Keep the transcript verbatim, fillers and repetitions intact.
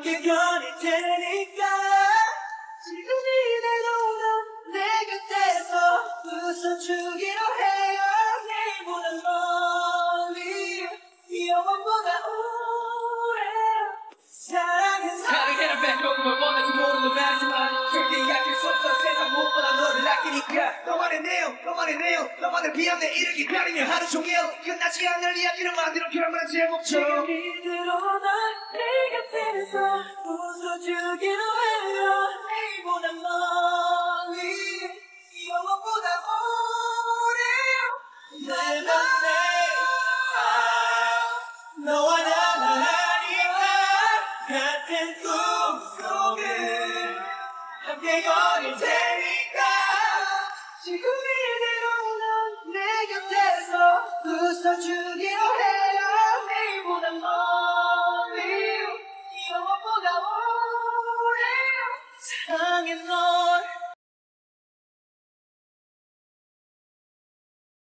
함께 견딜 테니까 지금 이대로 넌 내 곁에서 웃어주기로 해요. 내일보다 멀리 영원보다 오래 사랑은 사랑해라 뺏고 뭘 원하지 모르는 말이지만 절대 약할 수 없어. 세상 무엇보다 너를 아끼니까. 너만의 내용 너만의 내용 너만을 위한 내 일을 기다리며 하루 종일 끝나지 않을 이야기를 만들어 결말은 제목처럼 지금 이대로 넌 내 곁에서 웃어주기로 해요. 내일보다 멀리 영원보다 오래 날 만나 너와 나만 아니까 같은 꿈속을 함께 거닐 테니까 지금 이대로 넌 내 곁에서 웃어주기로 해.